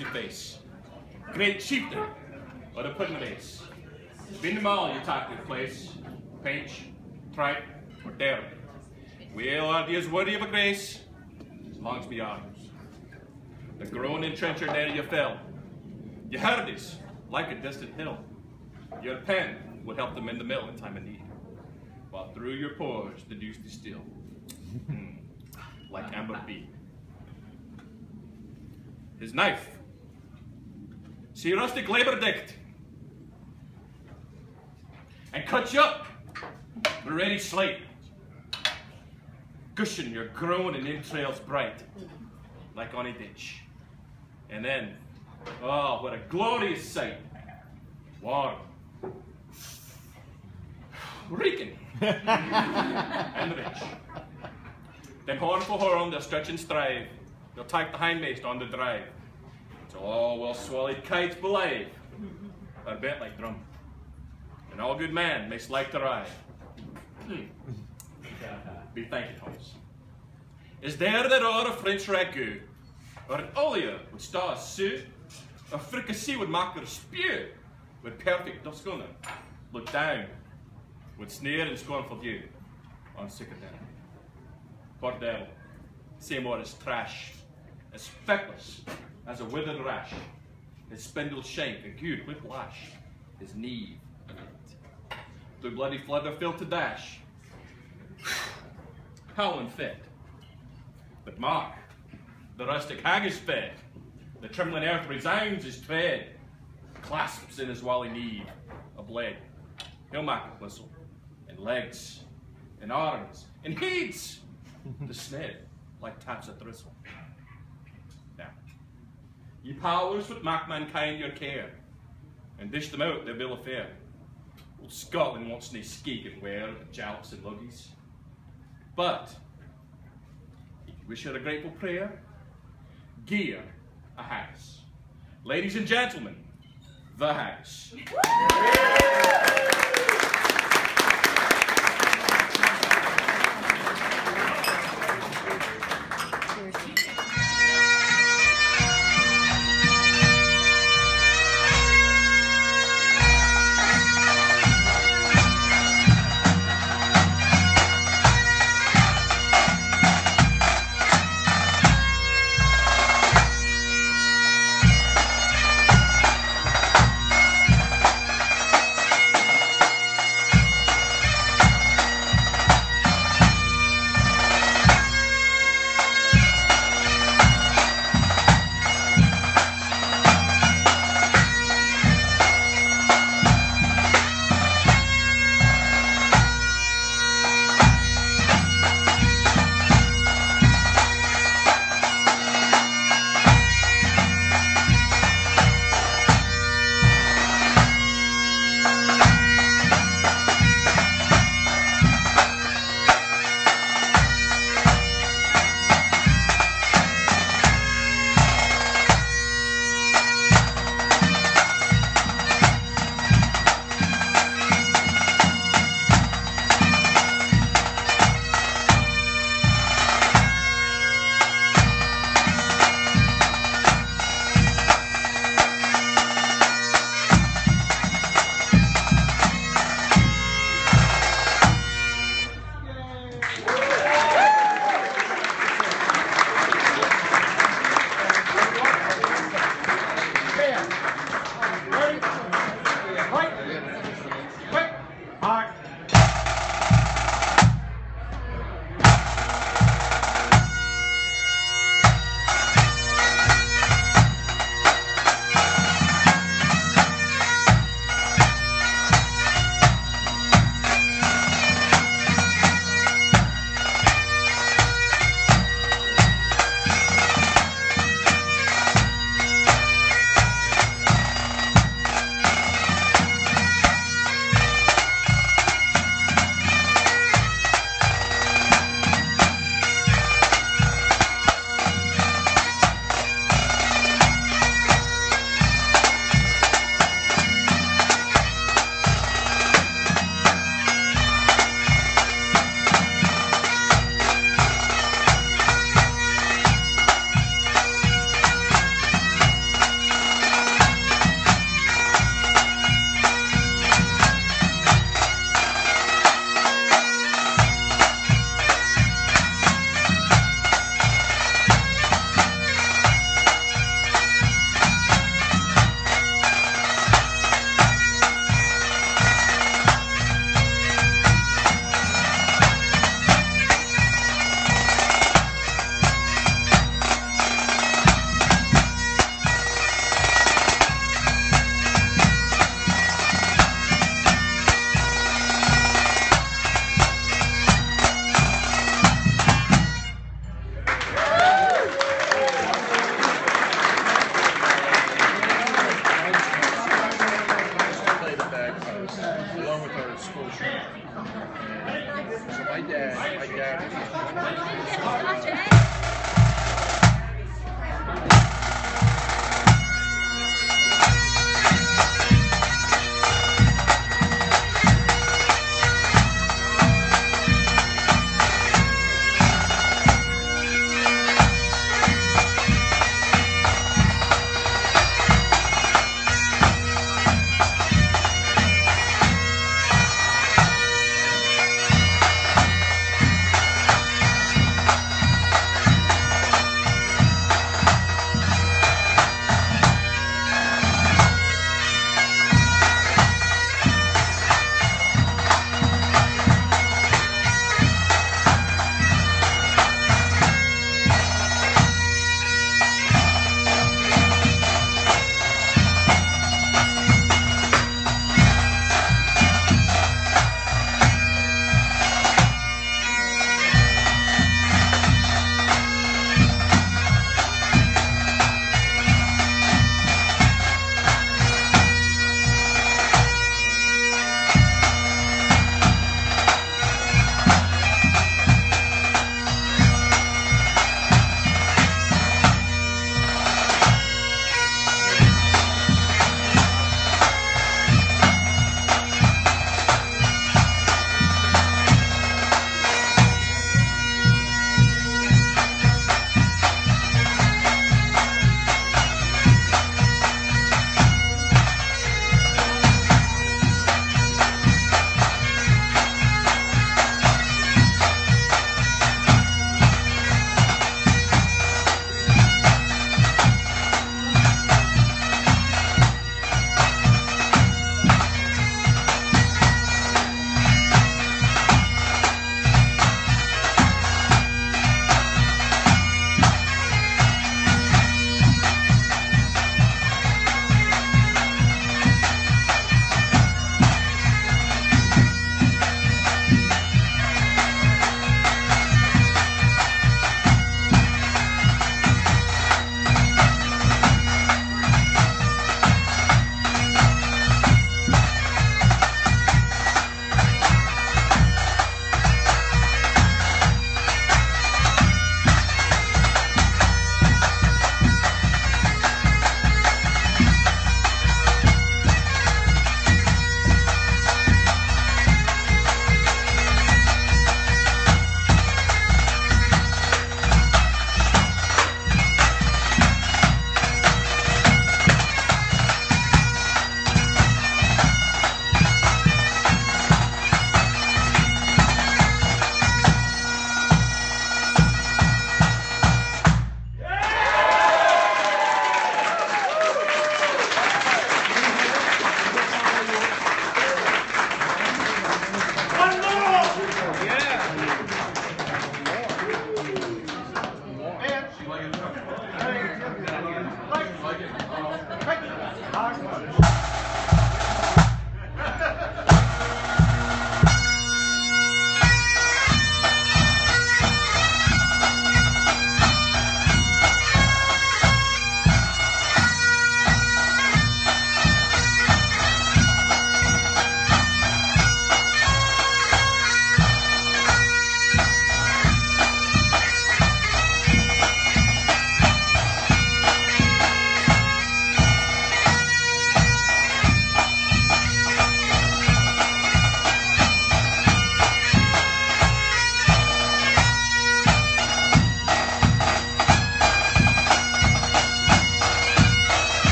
your face. Great chieftain, or the pudding base. Been them all, you talk to the place. Pinch, tripe, or dare. Well, are these worthy of a grace? As long as we are. The groaning trencher there you fell. You heard this, like a distant hill. Your pen would help them in the mill in time of need. While through your pores the dew distill. Like amber bee. His knife. See rustic labor dict. And cut you up with ready slate. Gushing your groaning entrails bright, like on a ditch. And then, oh, what a glorious sight. Warm. Reeking. And rich. Then horn for horn, they'll stretch and strive. They'll type the hindmost on the drive. Till all well-swallowed kites believe are bent like drum. And all good man makes like to ride. Be thanked, Thomas. Is there a French ragout, or an olio with star soup, a fricassee with mocker spew, with perfect dusk on them, look down, with sneer and scornful view, on sick of them. Poor devil, same more as trash, as feckless as a withered rash, his spindle shank a good whiplash, his knee the bloody flutter filled to dash, howling fit. But mark, the rustic Haggis fed, the trembling earth resounds his tread, clasps in his wally knee a blade. He'll make a whistle, and legs, and arms, and heeds, the sned like taps a thistle. Now, ye powers would make mankind your care, and dish them out their bill of fare. Old Scotland wants nae skeek and wear of jallops and luggies. But, if you wish her a grateful prayer, gear a Haggis. Ladies and gentlemen, the Haggis. Get a scotch egg.